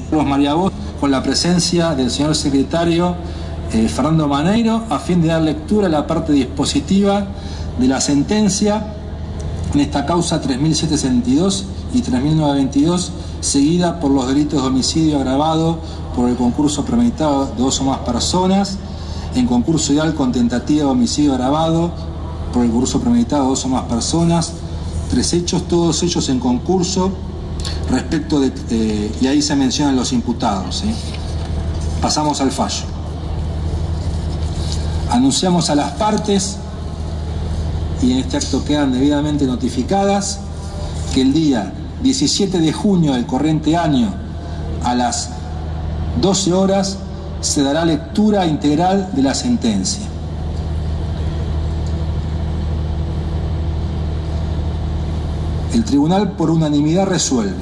María Voz, con la presencia del señor secretario Fernando Maneiro, a fin de dar lectura a la parte dispositiva de la sentencia en esta causa 3762 y 3922, seguida por los delitos de homicidio agravado por el concurso premeditado de 2 o más personas, en concurso ideal con tentativa de homicidio agravado por el concurso premeditado de 2 o más personas, 3 hechos, todos ellos en concurso, respecto de, y ahí se mencionan los imputados, ¿sí? Pasamos al fallo. Anunciamos a las partes, y en este acto quedan debidamente notificadas, que el día 17 de junio del corriente año, a las 12 horas, se dará lectura integral de la sentencia. El tribunal por unanimidad resuelve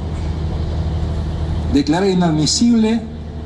declarar inadmisible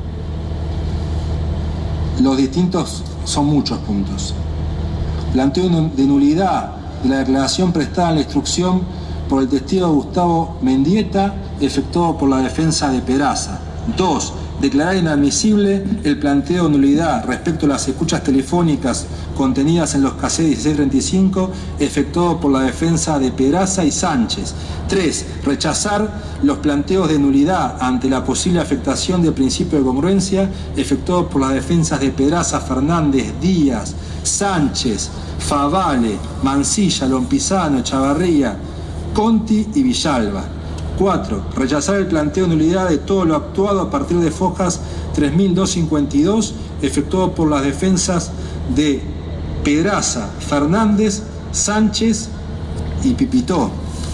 los distintos, son muchos puntos. Planteo de nulidad de la declaración prestada en la instrucción por el testigo Gustavo Mendieta, efectuado por la defensa de Peraza. 2. Declarar inadmisible el planteo de nulidad respecto a las escuchas telefónicas contenidas en los cassettes 1635, efectuado por la defensa de Peraza y Sánchez. 3. Rechazar los planteos de nulidad ante la posible afectación del principio de congruencia, efectuado por las defensas de Peraza, Fernández, Díaz, Sánchez, Favale, Mansilla, Lompizano, Chavarría, Conti y Villalba. 4. Rechazar el planteo de nulidad de todo lo actuado a partir de Fojas 3252, efectuado por las defensas de Pedraza, Fernández, Sánchez y Pipitó.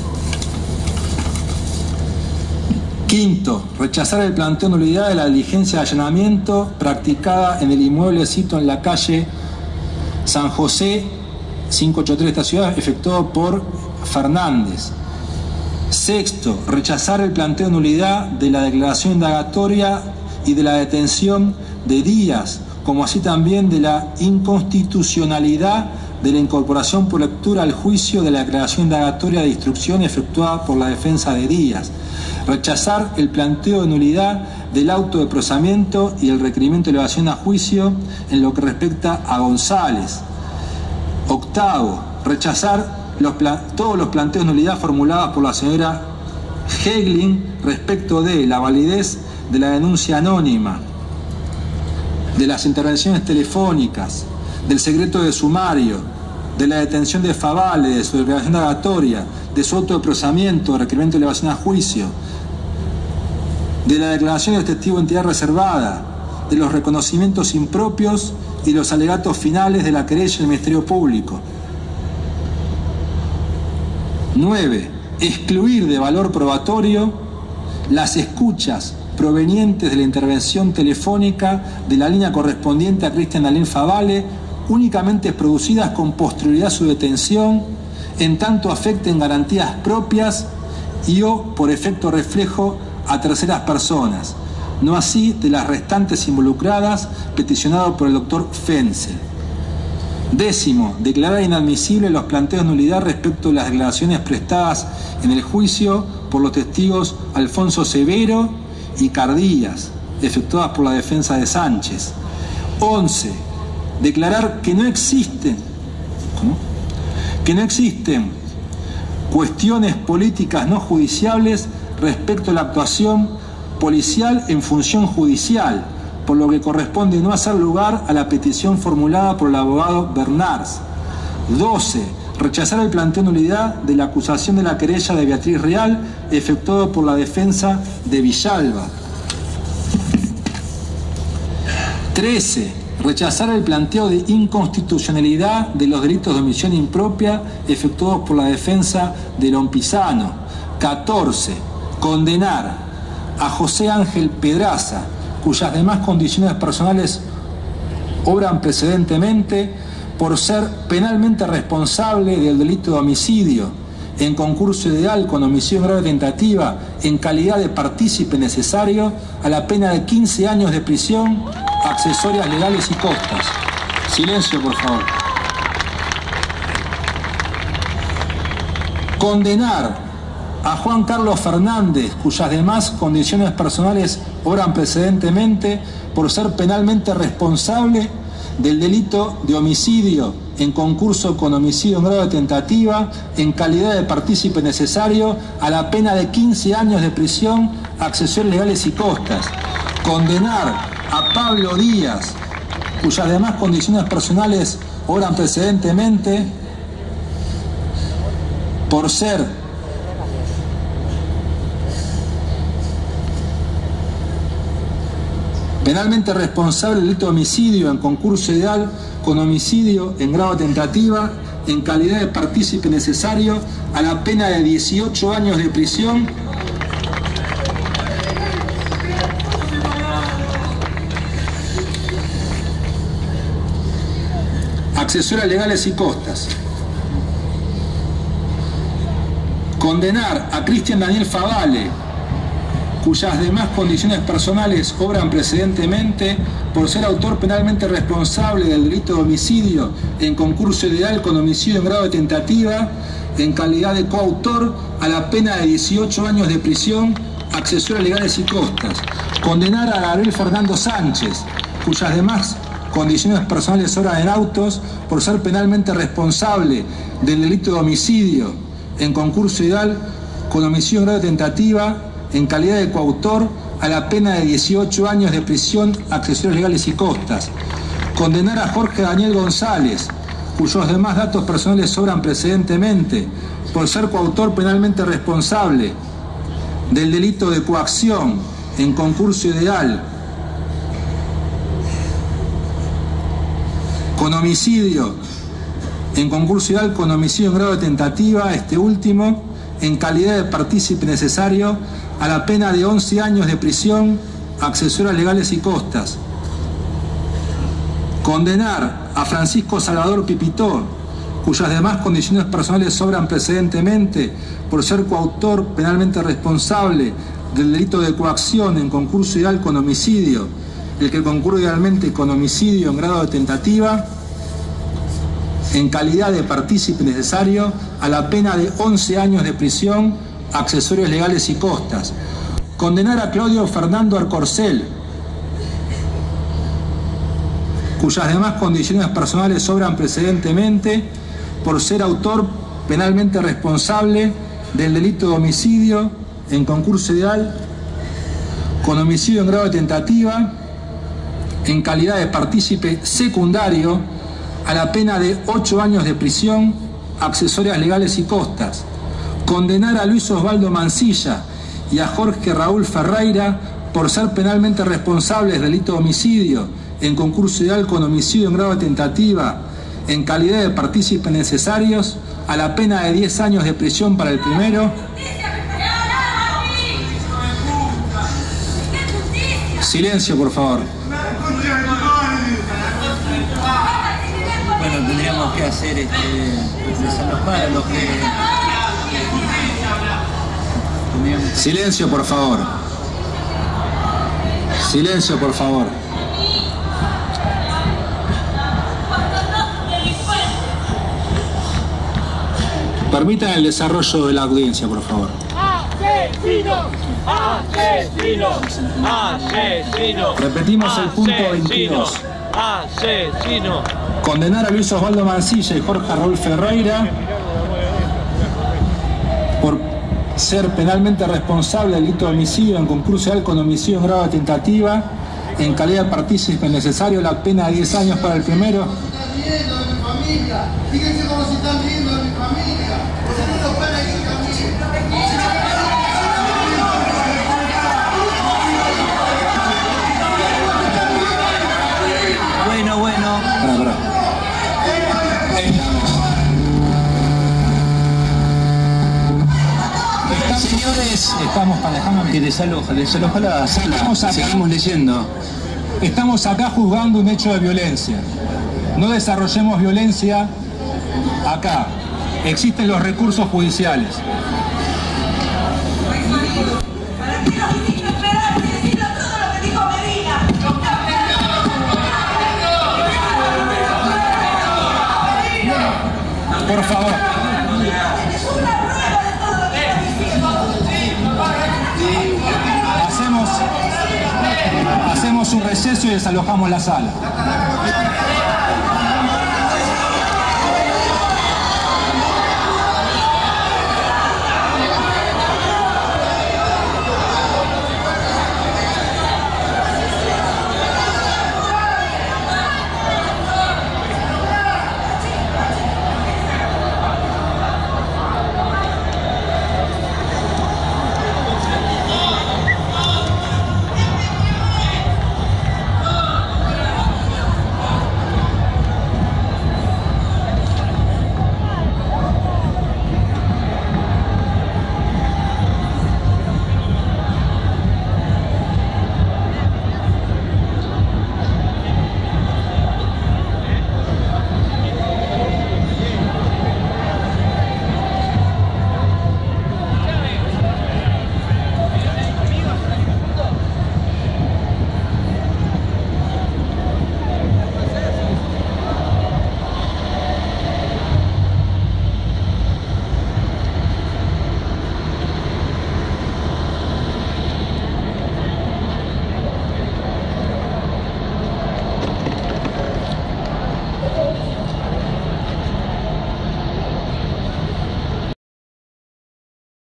5. Rechazar el planteo de nulidad de la diligencia de allanamiento practicada en el inmueble sito en la calle San José 583 de esta ciudad, efectuado por Fernández. 6. Rechazar el planteo de nulidad de la declaración indagatoria y de la detención de Díaz, como así también de la inconstitucionalidad de la incorporación por lectura al juicio de la declaración indagatoria de instrucción efectuada por la defensa de Díaz. Rechazar el planteo de nulidad del auto de procesamiento y el requerimiento de elevación a juicio en lo que respecta a González. 8. Rechazar todos los planteos de nulidad formulados por la señora Hegling respecto de la validez de la denuncia anónima, de las intervenciones telefónicas, del secreto de sumario, de la detención de Favale, de su declaración indagatoria, de su auto de procesamiento, de requerimiento de elevación a juicio, de la declaración del testigo de entidad reservada, de los reconocimientos impropios y los alegatos finales de la querella del Ministerio Público. 9. Excluir de valor probatorio las escuchas provenientes de la intervención telefónica de la línea correspondiente a Cristian Alén Favale, únicamente producidas con posterioridad a su detención, en tanto afecten garantías propias y o por efecto reflejo a terceras personas, no así de las restantes involucradas, peticionado por el doctor Fenzel. 10. Declarar inadmisible los planteos de nulidad respecto de las declaraciones prestadas en el juicio por los testigos Alfonso Severo y Cardías, efectuadas por la defensa de Sánchez. 11. Declarar que no existen cuestiones políticas no judiciables respecto a la actuación policial en función judicial, por lo que corresponde no hacer lugar a la petición formulada por el abogado Bernards. 12. Rechazar el planteo de nulidad de la acusación de la querella de Beatriz Real, efectuado por la defensa de Villalba. 13. Rechazar el planteo de inconstitucionalidad de los delitos de omisión impropia, efectuados por la defensa de Lompizano. 14. Condenar a José Ángel Pedraza, cuyas demás condiciones personales obran precedentemente, por ser penalmente responsable del delito de homicidio en concurso ideal con homicidio en grave tentativa en calidad de partícipe necesario, a la pena de 15 años de prisión, accesorias legales y costas. Silencio, por favor. Condenar a Juan Carlos Fernández, cuyas demás condiciones personales obran precedentemente, por ser penalmente responsable del delito de homicidio en concurso con homicidio en grado de tentativa, en calidad de partícipe necesario, a la pena de 15 años de prisión, accesorios legales y costas. Condenar a Pablo Díaz, cuyas demás condiciones personales obran precedentemente, por ser penalmente responsable del delito de homicidio en concurso ideal con homicidio en grado de tentativa, en calidad de partícipe necesario, a la pena de 18 años de prisión, accesorias legales y costas. Condenar a Cristian Daniel Favale, cuyas demás condiciones personales obran precedentemente, por ser autor penalmente responsable del delito de homicidio en concurso ideal con homicidio en grado de tentativa, en calidad de coautor, a la pena de 18 años de prisión, accesorias legales y costas. Condenar a Gabriel Fernando Sánchez, cuyas demás condiciones personales obran en autos, por ser penalmente responsable del delito de homicidio en concurso ideal con homicidio en grado de tentativa, en calidad de coautor, a la pena de 18 años de prisión, accesorios legales y costas. Condenar a Jorge Daniel González, cuyos demás datos personales sobran precedentemente, por ser coautor penalmente responsable del delito de coacción en concurso ideal con homicidio en concurso ideal con homicidio en grado de tentativa, este último, en calidad de partícipe necesario, a la pena de 11 años de prisión, accesorias legales y costas. Condenar a Francisco Salvador Pipitó, cuyas demás condiciones personales sobran precedentemente, por ser coautor penalmente responsable del delito de coacción en concurso ideal con homicidio, el que concurre idealmente con homicidio en grado de tentativa, en calidad de partícipe necesario, a la pena de 11 años de prisión, accesorios legales y costas. Condenar a Claudio Fernando Arcorcel, cuyas demás condiciones personales sobran precedentemente, por ser autor penalmente responsable del delito de homicidio en concurso ideal con homicidio en grado de tentativa, en calidad de partícipe secundario, a la pena de 8 años de prisión, accesorias legales y costas. Condenar a Luis Osvaldo Mancilla y a Jorge Raúl Ferreira, por ser penalmente responsables del delito de homicidio en concurso ideal con homicidio en grado de tentativa, en calidad de partícipes necesarios, a la pena de 10 años de prisión para el primero. Silencio, por favor. Bueno, tendríamos que hacer desalojar a los que... Silencio, por favor. Silencio, por favor. Permitan el desarrollo de la audiencia, por favor. ¡Asesinos! ¡Asesinos! ¡Asesinos! Repetimos el punto 22. ¡Asesinos! Condenar a Luis Osvaldo Mancilla y Jorge Raúl Ferreira por ser penalmente responsable del delito de homicidio en concurso ideal con homicidio en grado de tentativa, en calidad de partícipe necesario, la pena de 10 años para el primero. Fíjense cómo se están riendo de mi familia. Porque no nos van a ir Bueno. Señores, estamos para dejarme Que desaloja la sala. Estamos acá. Seguimos leyendo. Estamos acá juzgando un hecho de violencia. No desarrollemos violencia acá. Existen los recursos judiciales. Por favor. Hacemos un receso y desalojamos la sala.